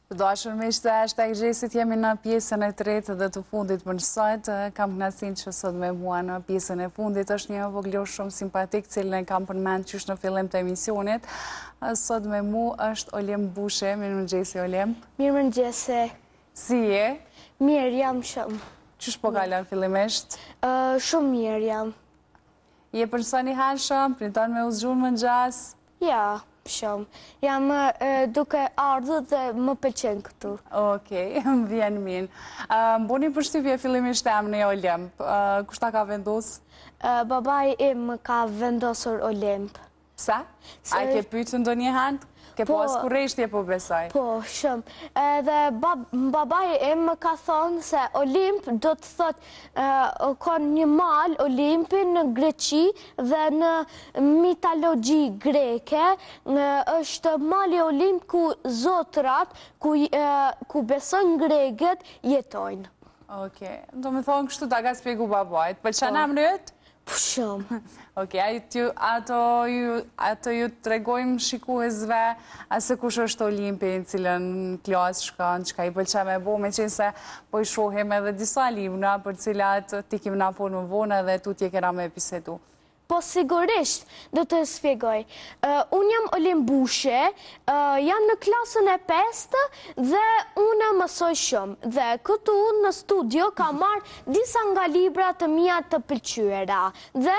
Të dashur miq të #Gjesit, jemi në pjesën e tretë dhe të fundit për sot. Kam kënaqësinë që sot me mua në pjesën e fundit është një vogël shumë simpatik, cilën e kam përmend qysh në fillim të emisionit. Sot me mua është Olem Bushe. Mirëmëngjes Olem. Mirëmëngjes. Si je? Mirë jam shumë. Qysh po kalon fillimisht? Shumë mirë jam. Je person i hershëm, priton me u zgjuar më ngjas? Ja, shumë. Jam duke ardhur dhe më pëlqen këtu. Okej, më vjen mirë. Mboni përshtypje fillimisht emri Olem. Kush ta ka vendosur? Babai im ka vendosur Olimp. Pse? A ke pyetur ndonjëherë? Ke pas kurreshtje po besoj? Po, shumë. Edhe babai im më ka thonë se Olimp do të thotë ka një mal Olimpi në Greqi dhe në mitologji greke është mali Olimp ku zotrat, ku besojnë grekët jetojnë. Okej, do me thonë kështu ta ka spjegu babait. Pëlqen emri yt? Po shumë. Okej, ato ju të regojmë shikuesve se kush është Olimpi, në cilën klasë shkon, çka i pëlqen me bo, me qenë se po i shohim edhe disa libra për cilat ti kim na po në vonë edhe tutje kena me bisedu. Po sigurisht, do të shpjegoj. Unë jam Olem Bushe, jam në klasën e 5 dhe unë mësoj shumë. Dhe këtu në studio ka marrë disa nga libra të mia të pëlqyera dhe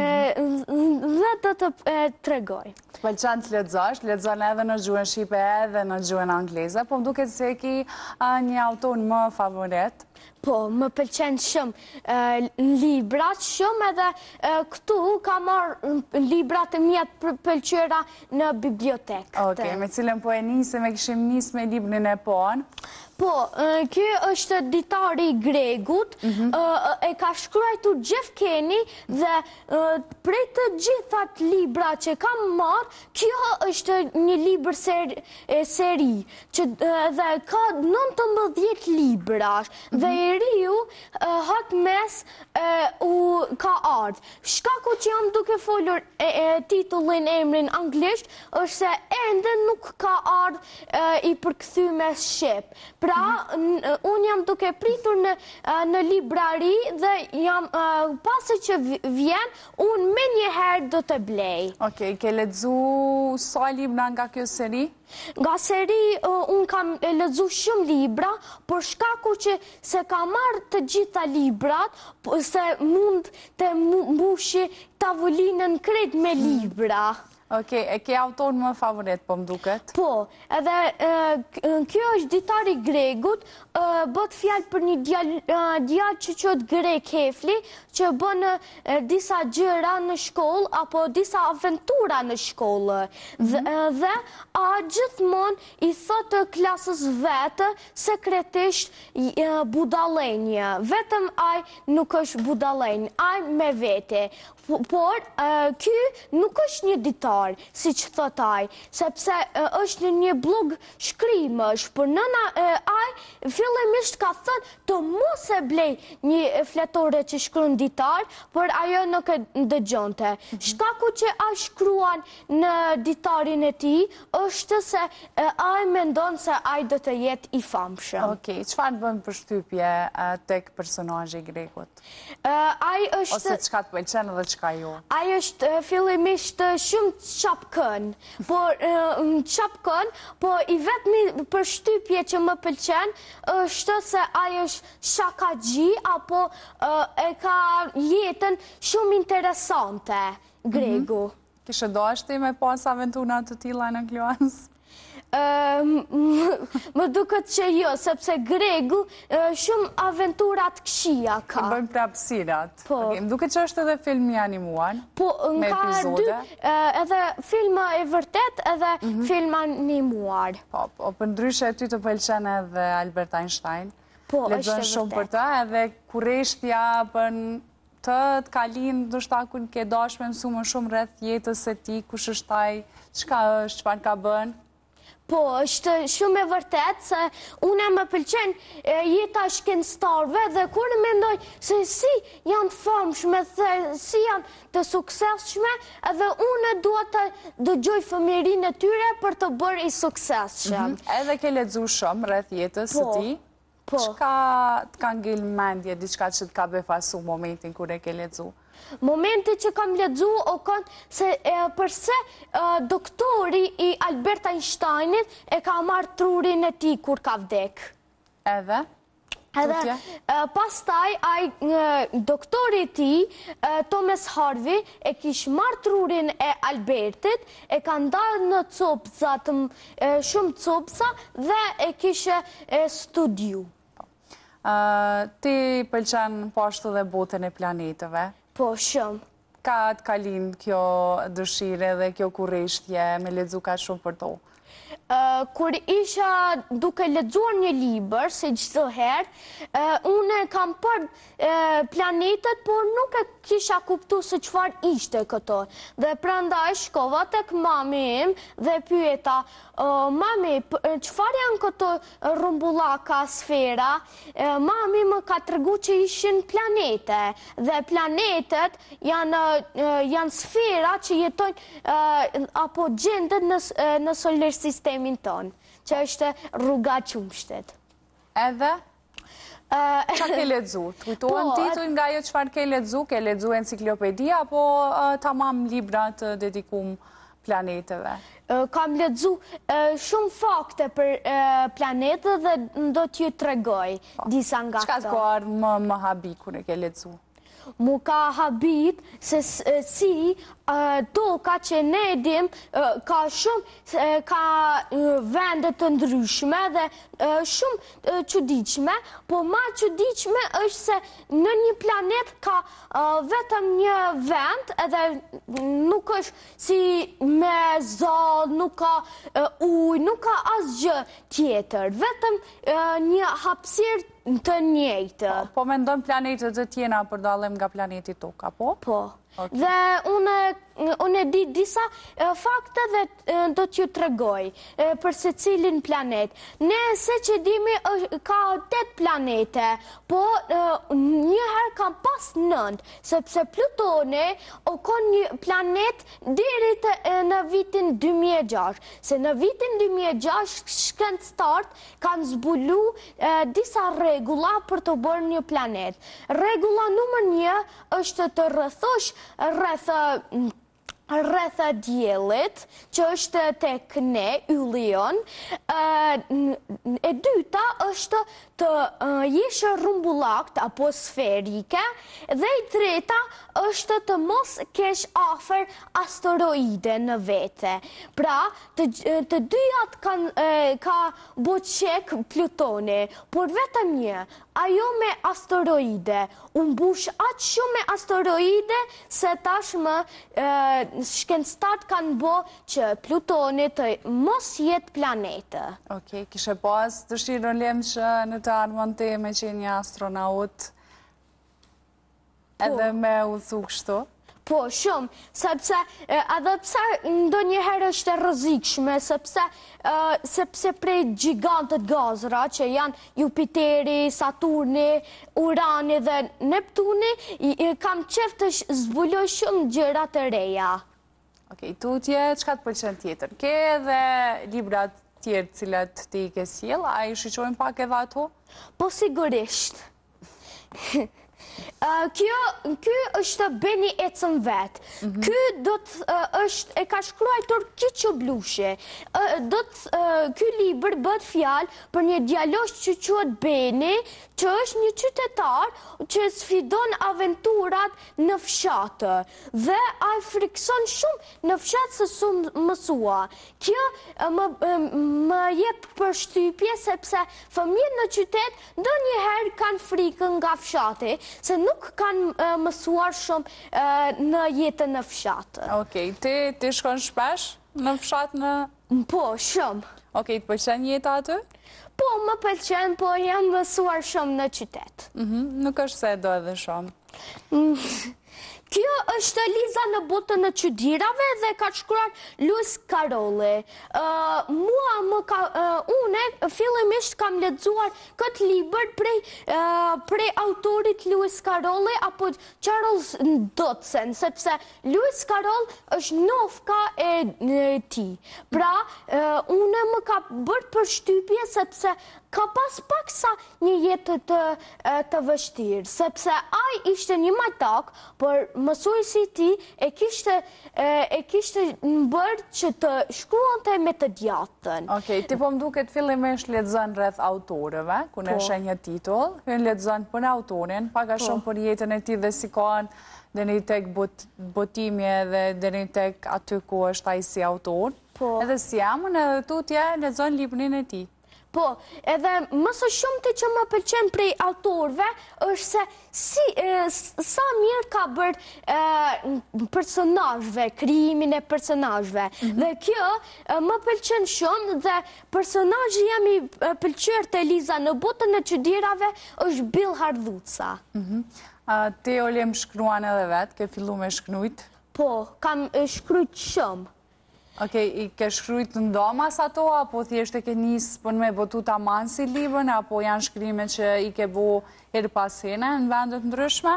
do të tregoj. Të pëlqen të lexosh, lexon edhe në gjuhën shqipe edhe në gjuhën angleze, po më duket se ki një autor më favorit. Po, më pëlqen shumë librat shumë edhe këtu ka marrë librat e mia të pëlqyera në bibliotekë. Okej, me cilën po e nisim, e kishim nis me librin e parë. Po, ky është ditari i Gregut, e ka shkruar Gjefkeni dhe prej të gjithat libra që kam marrë, kjo është një libër seri, dhe ka 19 libra, dhe i riu hak mes ka ardhë. Shkaku që jam duke folur titullin emrin anglisht, është se ende nuk ka ardhë i përkthyme shqip. Pra, unë jam duke pritur në librari dhe jam pasi që vjen, unë me njëherë do të blej. Okej, ke lexu sa libra nga kjo seri? Nga seri unë kam lexu shumë libra, por shkaku që se ka marrë të gjitha librat, se mund të mbushi tavolinën krejt me libra. Okej, e ke autor më favorit, po më duket? Po, edhe kjo është ditari i Gregut, bët fjalë për një djalë që quhet Greg Hefli, që bën disa gjëra në shkollë, apo disa aventura në shkollë. Dhe gjithmonë i thotë klasës vetë sekretisht budallenje. Vetëm ai nuk është budallenj, ai me vete. Por, ky nuk është një ditar, si që thot ai, sepse është një blog shkrimësh, por nëna ai fillimisht ka thënë të mos e blej një fletore që shkruan ditar, por ajo nuk e dëgjonte. Shkaku që ai shkruan në ditarin e tij është se ai mendon se ai do të jetë i famshëm. Okej, çfarë bën përshtypje tek personazhi i Gregut? Ai është Ose çka të pëlqen edhe çka jo? Ai është fillimisht shumë çapkën, po i vetmi përshtypje që më pëlqen është se ai është shakaxhi apo e ka jetën shumë interesante, Gregu. Kishe dashti me pas aventura të tilla në klasë? Më duket që jo, sepse Gregu shumë aventurat këqija ka. Bëjmë prapësirat. Po. Më duket që është edhe film i animuar, Po, me ka epizode. edhe filma e vërtet edhe film animuar. Po, për ndryshe ty të pëlqen edhe Albert Einstein. Po, është Lexon e shumë për vërtet. ta, edhe kurreshtja për të kalin, ndoshta kur ke dashur me mësu më shumë rreth jetës së tij, kush është ai, çka është, çfarë ka bën. Po, është shumë e vërtet se unë më pëlqen jeta shkencëtarëve dhe kur mendoj se si janë të famshme, si janë të suksesshme, edhe unë dua të dëgjoj fëmijërinë e tyre për të bërë i suksesshëm. Edhe ke lexuar shumë rreth jetës së tij. Çka të ka ngel mendje, diçka që të ka befasu momentin kur e ke lexuar? Momenti që kam lexu o kanë se përse doktori i Albert Einsteinit e ka marrë trurin e tij kur ka vdek. Edhe pastaj doktori i tij, Thomas Harvey, e kish marrë trurin e Albertit, e ka ndarë në copëza, shumë copëza, dhe e kishe studiu. Ti pëlqen po ashtu dhe botën e planeteve? Po, shumë. Ka të kalin kjo dëshire dhe kjo kurreshtje me lexu ka shumë për to? Kur isha duke lexuar një libër, se çdo herë, unë kam parë planetet, por nuk e kisha kuptuar se çfarë ishte këto. Dhe prandaj shkova tek mami im dhe pyeta, mami, çfarë janë këto rrumbullaka, sfera? Mami më ka treguar që ishin planete, dhe planetet janë sfera që jetojnë apo gjenden në solar sistemin ton, që është rruga qumshtet. Edhe? Qa ke lexu? Të kujtohen titull nga jo çfarë ke lexu? Ke lexu enciklopedia, apo tamam libra të dedikum planeteve? Kam lexu shumë fakte për planetet dhe do t'ju tregoj disa nga këto. Çka të ka më habi kur e ke lexu? Mu ka habit se si toka që ne dim ka vende të ndryshme dhe shumë çuditshme, po ma çuditshme është se në një planet ka vetëm një vend, edhe nuk është si me zall, nuk ka ujë, nuk ka asgjë tjetër, vetëm një hapësirë të njëjtë. Po mendon planetet të tjera për dallim nga planeti Toka, po? Po. Dhe unë e di disa fakte dhe do t'ju tregoj për se cilin planet. Ne se që dimi ka 8 planete, po njëherë ka pas 9, sepse Plutoni o kon një planet deri në vitin 2006. Se në vitin 2006 shkencëtarët kanë zbulu disa rregulla për të bërë një planet. Rregulla numër 1 është të rrethosh rreth diellit, që është tek ne, ylli jon. E dyta është të jesh rrumbullakt apo sferike, dhe e treta është të mos kesh afër asteroide në vete. Pra, të dyjat ka bo qek Plutoni, por vetëm një, ajo me asteroide, unë bush atë shumë me asteroide, se tashmë shkencëtarët kanë bo që Plutoni të mos jetë planete. Okej, kishe pas dëshirën lem që në të ardhmen ti me qenë një astronaut edhe me u thu kështu? Po, shumë, sepse edhe pse ndonjëherë është e rrezikshme, sepse prej gjigantët gazra, që janë Jupiteri, Saturni, Urani dhe Neptuni, kam qef të zbuloj shumë gjëra të reja. Okej, tutje, çka të pëlqen tjetër? Ke edhe librat tjerë cilat ti ke sjell, a i shiqojnë pak edhe ato? Po, sigurisht. Ky është Beni ecën vet. Ky e ka shkruar Kiço Blushi. Ky libër bëhet fjalë për një djalosh që quhet Beni, që është një qytetar që sfidon aventurat në fshatë dhe ai frikson shumë në fshat se su mësua. Kjo më jep përshtypje sepse fëmijët në qytet ndonjëherë kanë frikën nga fshati, se nuk kanë mësuar shumë në jetën në fshatë. Okej, ti shkon shpesh në fshat në... Po, shumë. Okej, të pëlqen jeta aty? Po, më pëlqen, po jam mësuar shumë në qytet. Nuk është se do edhe shumë. Kjo është Liza në botën e çuditërave dhe ka shkruar Lewis Carrolli. Une fillimisht kam lexuar këtë libër prej autorit Lewis Carrolli apo Charles Dodson, sepse Lewis Carroll është nofka e tij. Pra, une më ka bërë përshtypje sepse ka pas paksa një jetë të vështirë, sepse ai ishte një majtak, por mësuesi i tij e kishte bërë që të shkruante me të djathtën. Okej, ti po më duket fillimisht lexon rreth autorëve, ku ne shenjë një titull, hyn lexon për autorin, pak a shumë për jetën e tij dhe si kanë deri tek botimi dhe deri tek aty ku është ai si autor. Edhe si jamën edhe tutje lexon librin e tij. Po, edhe më së shumti që më pëlqen prej autorëve është se sa mirë ka bërë personazhve, krijimin e personazhve. Dhe kjo më pëlqen shumë dhe personazhi jam i pëlqyer te Liza në botën e çuditërave është Bill Hardhuca. Ti Olem shkruan edhe vetë, ke fillu me shknujt? Po, kam shkruajt shumë. Okej, i ke shkrujt në domas ato, apo thjesht e ke njësë për me botu ta manë si libën, apo janë shkrime që i ke bu herë pas hene në vendet ndryshme?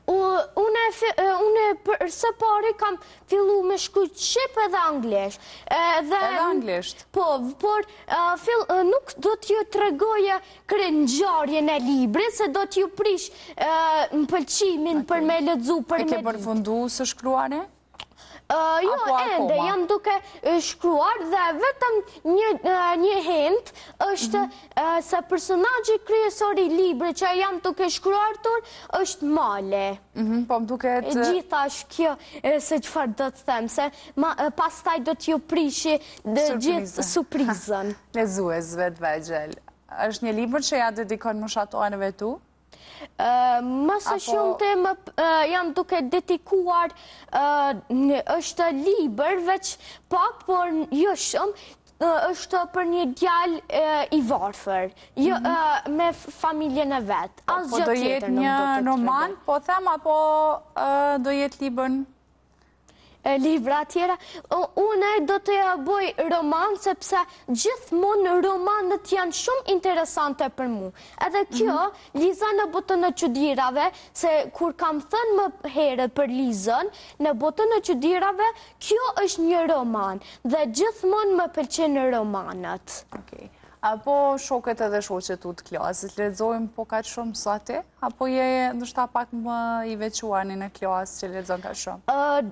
Une për së pari kam fillu me shkrujt shqip edhe anglisht. Edhe anglisht? Po, por nuk do t'ju tregoja ngjarjen e librit, se do t'ju prish më pëlqimin për me lexu, për me ditë. E ke përfundu së shkruare? Jo, ende, jam duke shkruar dhe vetëm një hint është se personazhi kryesor i librit që jam duke shkruar është Male. Po më duket... Gjithash kjo se çfarë do të them, se pastaj do t'ju prishi gjithë surprizën. Lezuesve të vegjël. Është një libër që ja dedikon moshatorëve tu? Më së shumti jam duke dedikuar është libër veç pak, por jo shumë, është për një djalë i varfër, me familjen e vet. Po do jetë një roman, po them, apo do jetë libër? Libra tjera, une do të bëj roman, sepse gjithmonë romanët janë shumë interesante për mu. Edhe kjo, Liza në botën e çuditërave, se kur kam thënë më herët për Lizën, në botën e çuditërave, kjo është një roman, dhe gjithmonë më pëlqen romanët. Okej. Apo shokët edhe shoqet tu të klasës, lexojmë po kaq shumë sa ti? Apo je ndoshta pak më i veçuar në klasë që lexon kaq shumë?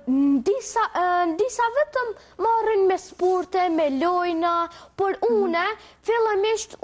Disa vetëm marrin me sporte, me lojna, por une fillimisht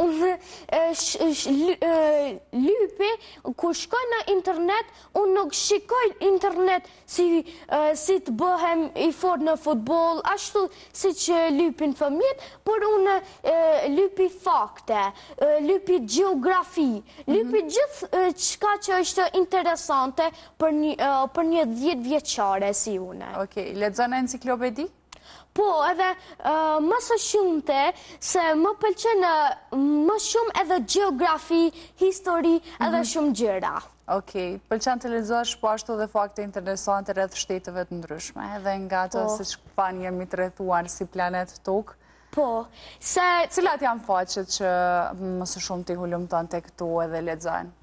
lypi kur shkoj në internet, unë nuk shikoj internet si të bëhem i fort në futboll, ashtu si që lypin fëmijët, por unë lypi fakte, lypi gjeografi, lypi gjithë çka që është interesante për një 10 vjeçare si une. Okej, lexon enciklopedi? Po, edhe më së shumte se më pëlqen më shumë edhe gjeografi, histori, edhe shumë gjëra. Okej, pëlqen të lexosh po ashtu dhe fakte interesante rreth shteteve të ndryshme, edhe nga ato siç fani jemi të rrethuar si planet Tokë. Po, se... Cilat janë faqet që më së shumti hulumton tek tu edhe lexon?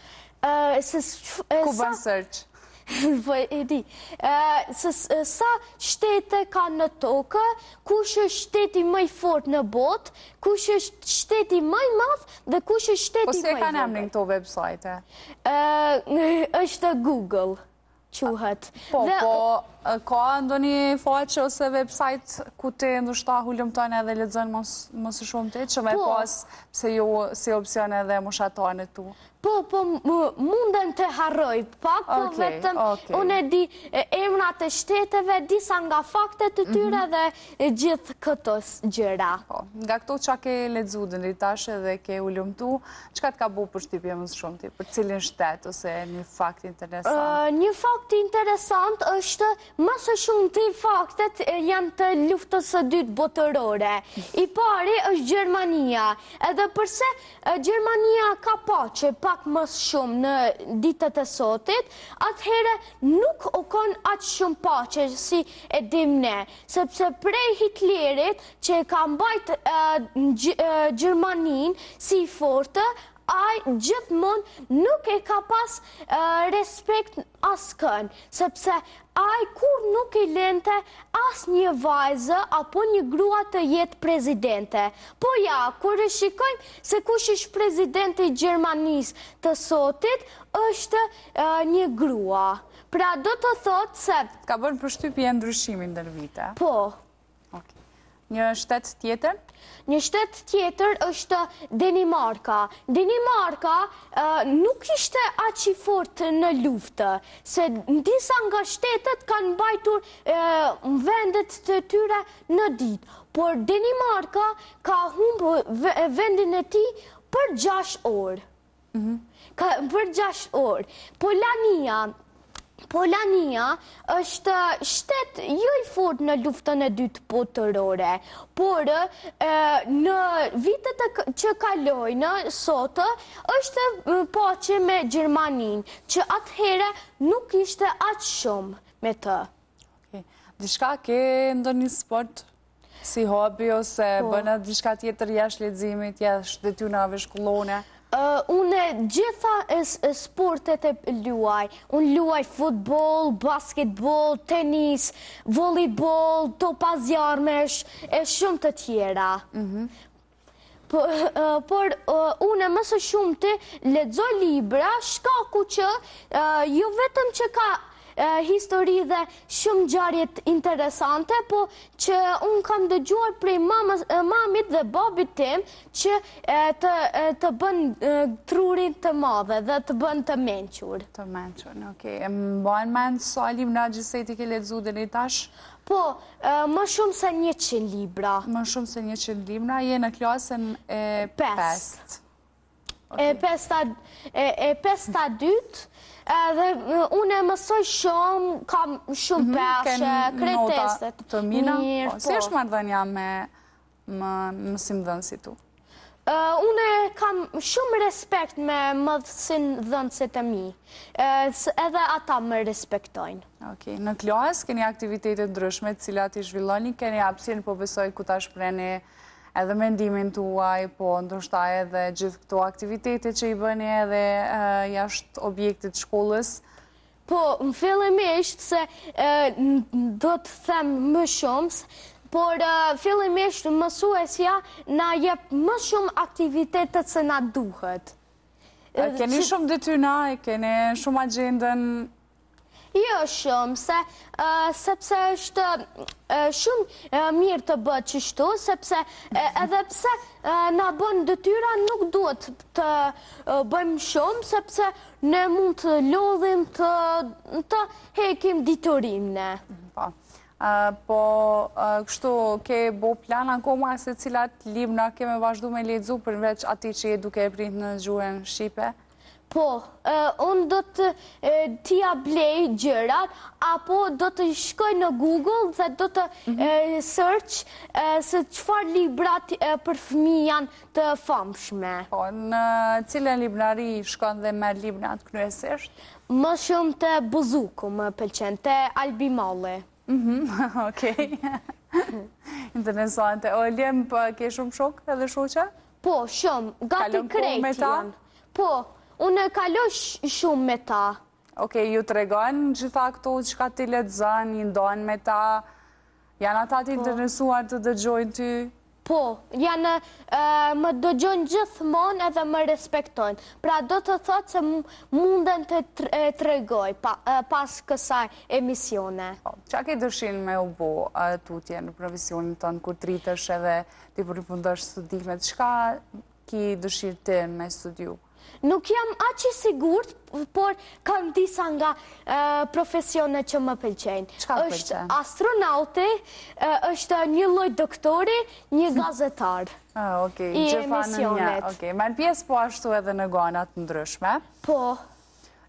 Ku bën search? Po e di. Sa shtete ka në tokë, kush është shteti më i fortë në botë, kush është shteti më i madh dhe kush është shteti më i vogël. Po se kanë emrin këto websajte? Është Google, quhet. Po, ka ndonjë faqe ose website ku ti ndoshta hulumton edhe lexon më së shumti, që më pas pse ju si opsion edhe moshatarët tu? Po, munden të harroj pak, po vetëm unë e di emrat e shteteve, disa nga faktet të tyre dhe gjithë këto gjëra. Nga këto që ke lexu deri tash dhe ke ulumtu, çka të ka bu përshtypje më së shumti? Për cilin shtet ose një fakt interesant? Një fakt interesant është më së shumë të faktet janë të luftës së dytë botërore. I pari është Gjermania, edhe përse Gjermania ka paqe pak më shumë në ditët e sotit, atëhere nuk u kon aq shumë paqe si e dim ne, sepse prej Hitlerit që e ka mbajt Gjermanin si fortë, ai gjithmonë nuk e ka pas respekt askën, sepse ai kur nuk i lente as një vajzë apo një grua të jetë prezidente. Po ja, kur e shikojmë se kush është prezidenti i Gjermanisë të sotit, është një grua. Pra do të thotë se... Ka bërë përshtypje ndryshimin ndër vite? Po. Një shtet tjetër? Një shtet tjetër është Danimarka. Danimarka nuk ishte aq i fortë në luftë, se disa nga shtetet kanë mbajtur vendet të tyre në ditë, por Danimarka ka humbur vendin e tij për 6 orë. Për 6 orë. Polania është shtet jo i fortë në luftën e dytë botërore, por në vitet që kalojnë sot është paqe me Gjermaninë, që atëhere nuk ishte aq shumë me të. Dishka ke ndonjë sport si hobi ose bëna dishka tjetër jashtë leximit, jashtë detyrave shkollore? Unë gjitha sportet e luaj. Unë luaj futbol, basketbol, tenis, volleyball, topazjarmesh, e shumë të tjera. Por unë më së shumë të lexoj libra, shkaku që jo vetëm që ka histori dhe shumë ngjarje interesante, po që unë kam dëgjuar prej mamit dhe babit tim që të bën trurin të madhe dhe të bën të mençur. Të mençur, okej. Më bën mend sa libra gjithsej ti ke lexuar deri tash? Po, më shumë se 100 libra. Më shumë se 100 libra, je në klasën e 5. E pesta dytë, dhe unë e mësoj shumë, kam shumë peshe, kreteset. Të mina? Si është marrëdhënia me mësimdhënësit tu? Unë kam shumë respekt me mësimdhënësit e mi, edhe ata më respektojnë. Në klasë keni aktivitetet ndryshme të cilat i zhvilloni, keni hapësirë, po besoj ku ta shprehni edhe mendimin tuaj, po ndoshta edhe gjithë këto aktivitete që i bëni edhe jashtë objektit shkollës? Po, më fillimisht se do të them më shumë, por fillimisht mësuesja na jep më shumë aktivitetet se na duhet. Keni shumë detyra, keni shumë agjendën? Jo shumë, sepse është shumë mirë të bëhet kështu, sepse edhe pse na bën detyra nuk duhet të bëjmë shumë, sepse ne mund të lodhim të hekim diturim ne. Po, kështu ke bo plan akoma se cilat libra keme vazhdu me lexu përveç ati që je duke e prit në gjuhën shqipe? Po, unë do të t'ia blej gjërat, apo do të shkoj në Google dhe do të search se çfarë librat për fëmijë janë të famshme. Po, në cilën librari shkon dhe merr librat kryesisht? Më shumë të Buzuku më pëlqen, të Albi Malli. Okej. Interesante. Oljem, ke shumë shok edhe shoqe? Po, shumë. Gati krejt janë. Po, unë kaloj shumë me ta. Okej, ju tregon gjitha këto çka ti lexon, i ndon me ta? Janë ata të interesuar të dëgjojnë ty? Po, janë, më dëgjojnë gjithmonë edhe më respektojnë. Pra do të thotë se munden të tregoj pas kësaj emisione. Qa ke dëshirë me u bo tutje në profesionin tonë, kur të rritesh edhe ti përfundosh studimet? Çka ki dëshirë ti me studiu? Nuk jam aq i sigurt, por kam disa nga profesionet që më pëlqejnë. Çka pëlqen? Është astronauti, është një lloj doktori, një gazetar. Okej, I gjitha në një. emisionet. Okej, merr pjesë po ashtu edhe në gana të ndryshme? Po.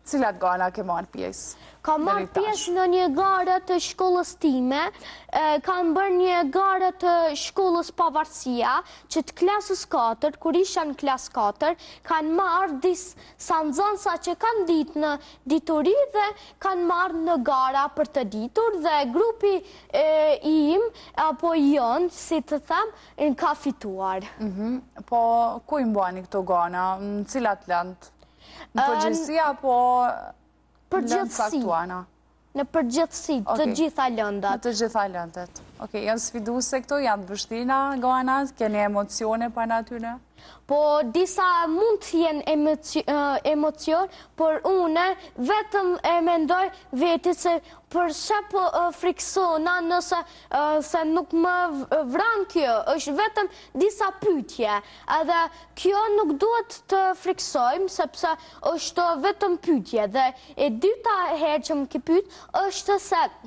Cilat gana ke marrë pjesë? Ka marrë pjesë në një garë të shkollës time, kam bërë një garë të shkollës Pavarësia, që të klasës 4, kur isha në klasë 4, kanë marrë disa nxënësa që kanë ditë në dituri dhe kanë marrë në gara për të ditur dhe grupi im, apo jonë, si të them, ka fituar. Po, ku i mbani këto gana? Në cilat lëndë? Në përgjithësia, apo... Lëndë saktuana? Në përgjithësi, të gjitha lëndat. Të gjitha lëndat. Janë sfiduse këto, janë të vështina ganat, keni emocione për në atyre? Po, disa mund të jenë emocion, por une vetëm e mendoj vetit se përse po friksona nëse se nuk më vran kjo, është vetëm disa pytje. Edhe kjo nuk duhet të friksojmë, sepse është vetëm pytje. Dhe e dyta herë që më ki pyt, është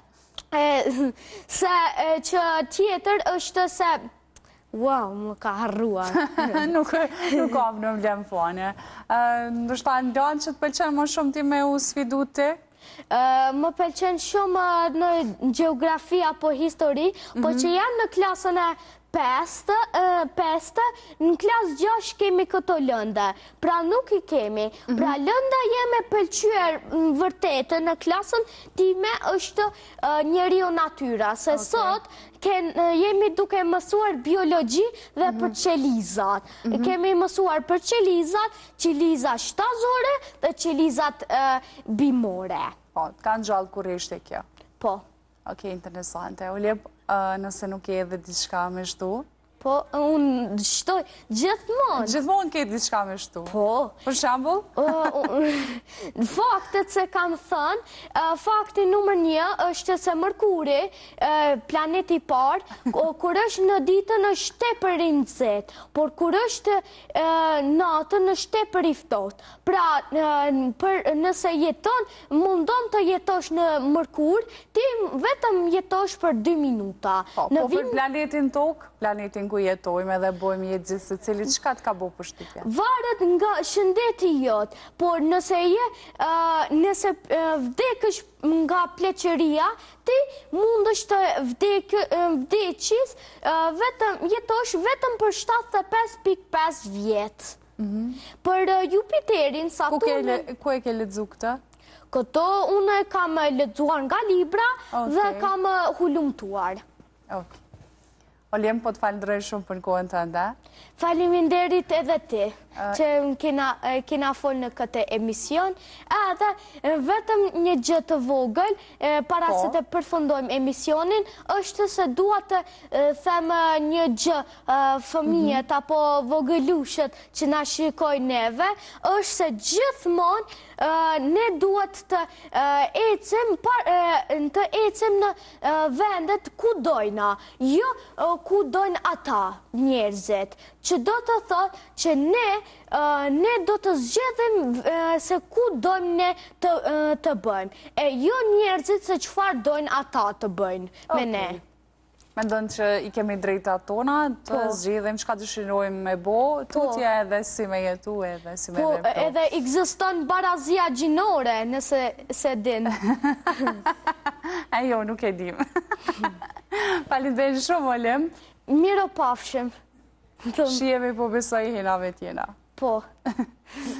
se që tjetër është se... Wow, më ka harruar. Nuk kam në vlem fane. Ndështë në danë që të pëlqenë më shumë ti me u sfidu ti? Më pëlqenë shumë në geografi apo histori, po që jam në klasën e 5, në klasë 6 kemi këto lënda, pra nuk i kemi. Pra lënda jeme pëlqyer vërtetë në klasën time është njeri o natyra, se sot jemi duke mësuar biologi dhe për qelizat. Kemi mësuar për qelizat, qelizat shtazore dhe qelizat bimore. Po, kanë gjallë kur ishte kjo? Po. Interesante. Ulep, nëse nuk e edhe diçka me shtu? Po, unë shtoj gjithmonë. Gjithmonë ke diçka me shtu? Po. Për shambull? Faktet se kam thënë, fakti numër 1 është se Mërkuri, planeti parë, kur është në ditën është tepër i nxehtë, por kur është natën është tepër i ftohtë. Pra, nëse jeton, mundon të jetosh në Mërkur, ti vetëm jetosh për 2 minuta. Po, për planetin tokë, planetin ku jetojmë edhe bojmë jetë gjithë se cili, qëka të ka bo për shtypja? Varet nga shëndeti jotë, por nëse vdekësh nga pleqëria, ti mund është vdeqis, jetosh vetëm për 75.5 vjetë. Për Jupiterin, Saturnin... Ku e ke ledzu këta? Këto unë kam ledzuar nga libra dhe kam hulumtuar. Olem, po të falëndroj shumë për kohën të nda. Faleminderit edhe ti, që kena folë në këtë emision. Edhe vetëm një gjë të vogël, para se të përfundojmë emisionin, është se dua të them një gjë fëmijët apo vogëlushët që na shikojnë neve, është se gjithmonë ne duhet të ecim në vendet ku dojna, jo ku dojnë ata njerëzit, që do të thotë që ne do të zgjedhim se ku dojmë ne të bëjmë, e jo njerëzit se çfarë dojnë ata të bëjnë me ne. Mendon që i kemi drejta tona, të zgjidhim çka dëshirojmë me bo, tutje edhe si me jetu edhe si me vepru. Po, edhe ekziston barazia gjinore, nëse se din. E jo, nuk e dim. Faleminderit shumë, Olem. Miro pafshim. Shihemi po besoj hinave tjena. Po.